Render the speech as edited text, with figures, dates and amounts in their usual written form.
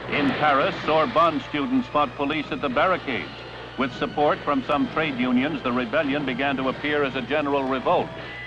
In Paris, Sorbonne students fought police at the barricades. With support from some trade unions, the rebellion began to appear as a general revolt.